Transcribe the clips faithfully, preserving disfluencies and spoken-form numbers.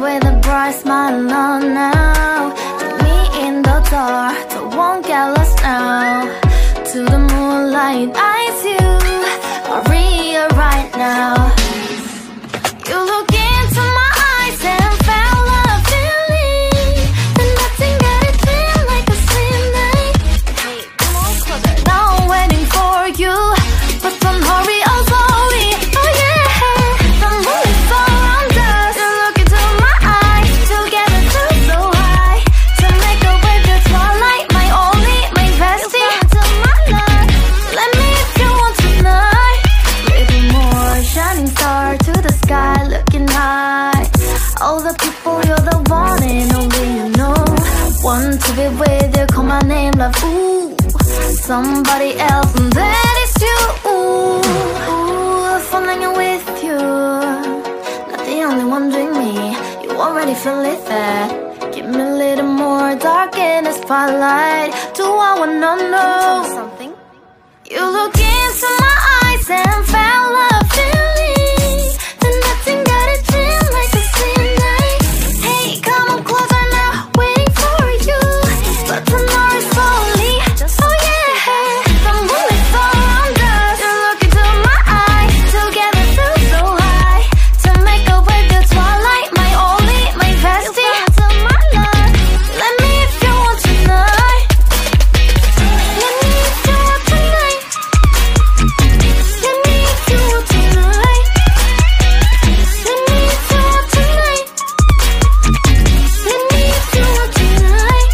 with a bright smile on now. Put me in the dark, so won't get lost now. To the moonlight, eyes you are real right now. You look into my eyes and felt a feeling that nothing got it feel like a slim night. Hey, come on closer. Now I'm waiting for you, but don't hurry, oh slowly. Oh yeah, the moon is around us. You look into my eyes, together feel so high. To make a way the twilight, my only, my bestie. To my love, let me if you want tonight. Little more shining star to the sky, looking high. All the people, you're the one and only you know. Want to be with you, call my name, love, ooh. Somebody else, and that is you, ooh. Ooh, falling with you, not the only one doing me. You already feel it there. Give me a little more dark in the spotlight. Do I wanna know something? You look into my eyes and felt a feeling that nothing got it feel like a slim night. Hey, come on closer now, waiting for you, but tomorrow is slowly. Oh yeah, the moon is around us. You look into my eyes, together feel so high. To make a way the twilight, my only, my bestie. To my love, let me if you want tonight. Let me if you want tonight. Let me if you want tonight. Let me if you want tonight. Let me if you want tonight.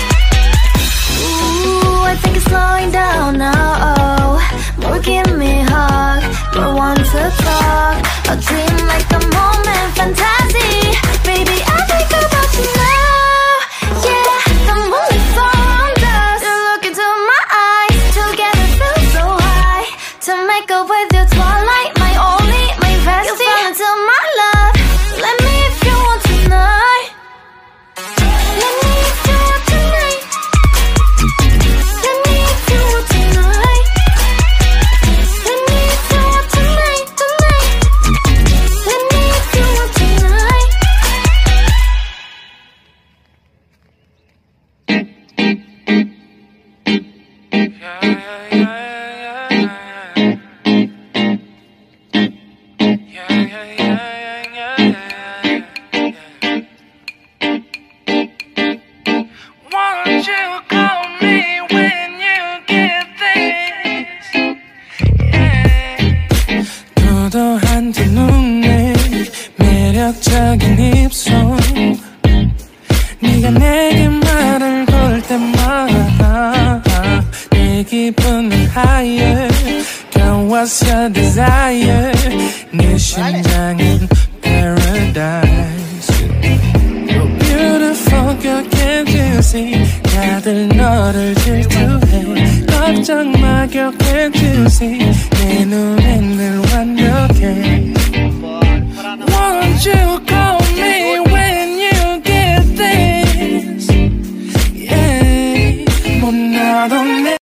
Ooh, I think it's slowing down now. Oh, more give me a hug, more want to talk. A dream like a moment, fantasy. Baby, I think about you now. Yeah, the moon is around us. You look into my eyes, together feel so high. To make up with your twilight, my only, my bestie. You fall into my love. Let me if you want tonight. Let me if you want tonight. Let me if you want tonight. Let me if you want tonight, tonight. Let me if you want tonight. Won't you call me when you get this? Yeah. 도도한 두 눈에 매력적인 입술. 네가 내게 말을 걸 때마다 내 기분은 higher. 겨웠어 desire. 내 심장은 paradise. You're beautiful girl, can't you see? 다들 너를 질투해. 걱정 마 girl, can't you see? 내 눈엔 늘 완벽해. Won't you call me when you get this? Yeah, 못 나도 내